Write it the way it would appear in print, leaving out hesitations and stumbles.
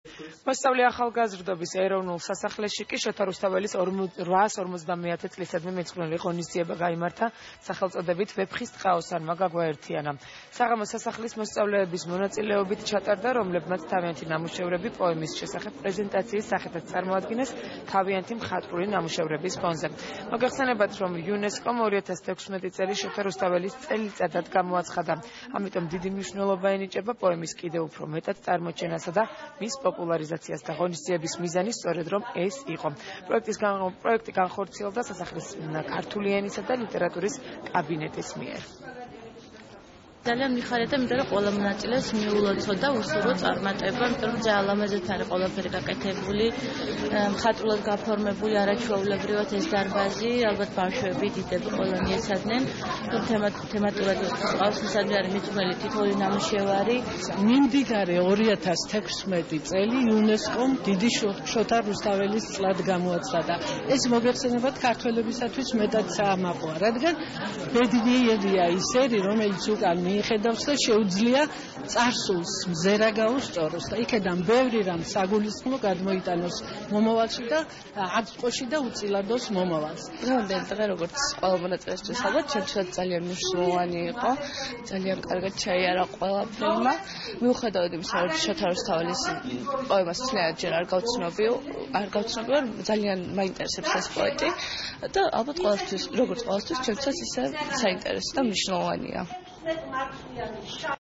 მოსწავლე ახალგაზრდობის ეროვნულ სასახლეში კი შოთა რუსთაველის 850 წლისადმი მეცხრული ღონისძიება გაიმართა სახელწოდებით ვეფხის ტყაოსანმა გაგვაერთიანა. საღამოს სასახლის მოსწავლეების მონაწილეობით ჩატარდა, რომლებმაც თავიანთი ნამუშევრები პოემის შესახებ პრეზენტაციის სახეთაც წარმოადგინეს თავიანთი მხატვრული ნამუშევრების ფონზე. მოგეხსენებათ, რომ იუნესკომ 2016 წელი შოთა რუსთაველის წელიწადად გამოაცხადა. ამიტომ დიდი მნიშვნელობა ენიჭება პოემის კიდევ უფრო მეტად წარმოჩენასა და მის პოპულარიზაციას და ღონისძიების მიზანი სწორედ რომ ეს იყო. პროექტი განხორციელდა სასახლის ქართული ენისა და ლიტერატურის კაბინეტის მიერ. ძალიან მიხარია, იმიტომ რომ ყველა მონაწილეს მიულოცო და უსურო წარმატება, იმიტომ რომ ძალიან ლამაზად არის ყველაფერი გაკეთებული, მხატვრულად გაფორმებული, არაჩვეულებრივად ეს დარბაზი, ალბათ ბავშვები, დიდები ყველანი ეცადნენ, თემატურად ყავს ისადმი არის მიძღვნილი თითოეული ნამუშევარი. მიმდინარე 2016 წელი იუნესკომ დიდი შოთა რუსთაველის წლად გამოაცხადა. ეს მოგეხსენებათ ქართველებისათვის მეტად საამაყოა, რადგან ბედნიერია ის ერი, რომელიც უკან მიხედავს და შეუძლია წარსულს მზერა გაუსწოროს და იქედან ბევრი რამ საგულისხმო გადმოიტანოს მომავალში და აწყვოში და უწილადოს მომავალს. დღევანდელი დღე როგორც ყველა მონაწილესთვის ალბათ ჩემთვის ძალიან მნიშვნელოვანი იყო, ძალიან კარგად ჩაიარა ყველაფერმა. მიუხედავად იმისა, რომ შოთა რუსთაველის პოემას მთლიანად ჯერ არ გავცნობია, ძალიან მაინტერესებს ეს პოეტი და ალბათ ყველასთვის, როგორც ყველასთვის, ჩემთვისაც ისე საინტერესო და მნიშვნელოვანია.